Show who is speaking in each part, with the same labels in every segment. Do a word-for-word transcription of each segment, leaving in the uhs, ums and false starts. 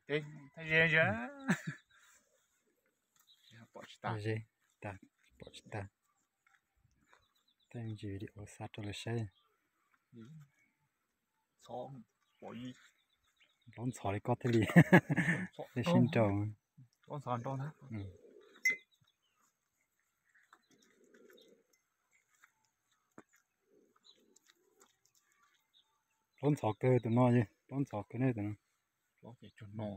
Speaker 1: thế thế gì chứ bỏ ta
Speaker 2: gì ta bỏ ta tên gì đi ở sát cho là xe
Speaker 1: xong bỏ gì
Speaker 2: đón sỏi đi có thế gì để
Speaker 1: to
Speaker 2: xin chào
Speaker 1: con sòn to đó
Speaker 2: đón sỏi cơ tụi nó gì đón sỏi cơ này tụi nó
Speaker 1: nó chỉ chuẩn nổ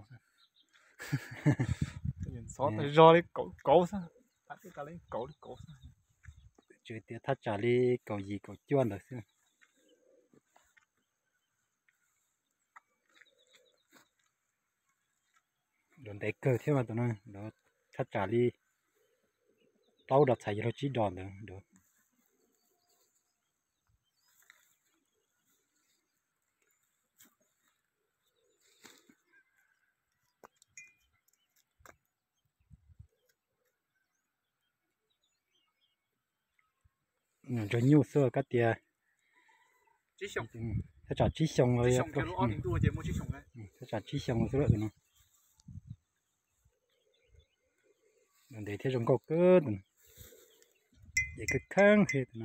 Speaker 1: sót thì do đi cậu cậu sao ta cứ ta lấy cậu đi cậu sao
Speaker 2: chuyện tiệt thắt trả đi cầu gì cầu chuan được chứ đồn đại cơ thế mà tụi nó đó thắt trả đi tao đặt chạy rồi chỉ đòn được được rồi nhiều sữa các tia
Speaker 1: chỉ xong
Speaker 2: thắt trả chỉ xong rồi
Speaker 1: chỉ xong cái lỗ đình tua chỉ mua chỉ xong đấy
Speaker 2: thắt trả chỉ xong rồi tụi nó đồn đại thế trong cầu cơ tụi để cái khang hết tụi nó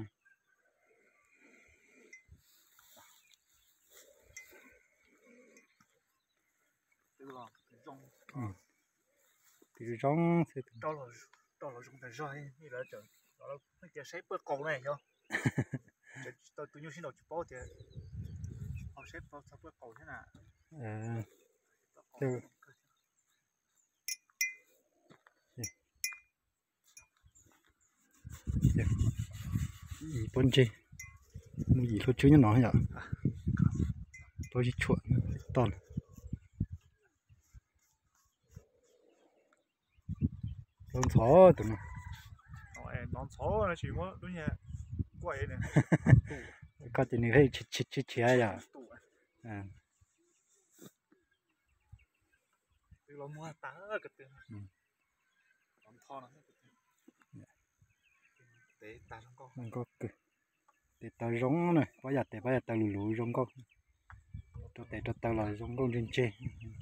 Speaker 2: thì rong thì
Speaker 1: đó là đó là dùng để roi như là trời đó là cái kia xếp bớt cầu này nhá tôi tôi nhớ xin đầu chụp bao thì họ xếp bao sao bớt cầu thế nào
Speaker 2: à từ gì bốn chi mua gì thôi chứ nhá nó nhở tôi chỉ chuột toàn con chó tụi nó
Speaker 1: non chó nó chỉ có đúng nhỉ quậy này
Speaker 2: có tiền hay chít chít chít chít à à
Speaker 1: từ lâu mua tá cái tiền non thon nó để ta không có
Speaker 2: không có cái để tao rong này bây giờ để bây giờ tao lù lù rong con cho để cho tao là rong con trên trên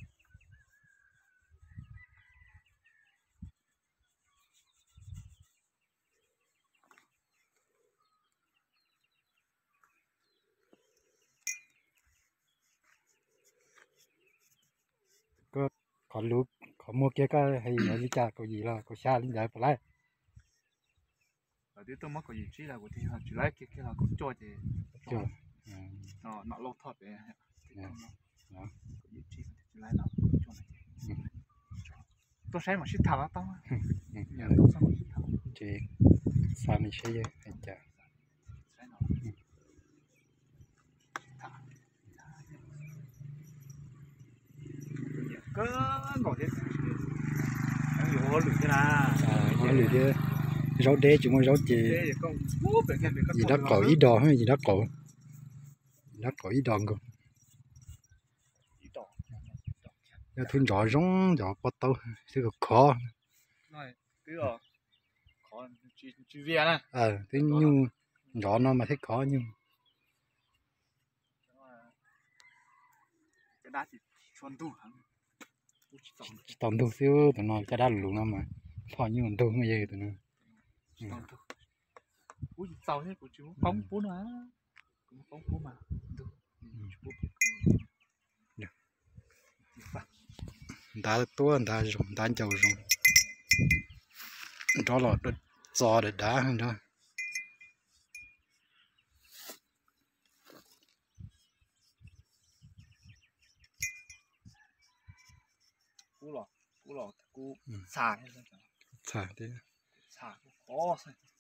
Speaker 2: có có lú có mua kia cái hay ở đi chả có gì là có xa lên giải phải lại
Speaker 1: ở đây tôi mất có gì chỉ là của thì họ chỉ lấy cái cái là cũng cho thì
Speaker 2: chưa
Speaker 1: nó nó lâu thật đấy
Speaker 2: đó
Speaker 1: gì chỉ chỉ lấy nó cho này tôi xem mà ship thảo tao nhà tôi xem mà ship thảo
Speaker 2: chị sao mình sẽ vậy hay chả
Speaker 1: cứ ngồi thế anh hiểu lử thế nào
Speaker 2: à lử thế rau đế chúng nó rau chị gì đó cỏ ít đòn hay gì đó cỏ đó cỏ ít đòn cơ nó thun rõ rong rõ bắt tao cái khó
Speaker 1: này cái rồi khó chỉ chỉ về này
Speaker 2: ờ thế nhưng rõ nó mà thấy khó nhưng
Speaker 1: cái đá thì chuẩn tu
Speaker 2: toàn tu xíu tụi nó cái đá lủng nó mà phải như mình tu mới vậy tụi nó
Speaker 1: ui tàu hết của chú phóng phú mà phóng phú mà
Speaker 2: đá tua đá rồng đá chầu rồng đó là đất giò để đá hơn đó
Speaker 1: cú lò cú lò cú xả
Speaker 2: xả thế
Speaker 1: xả khó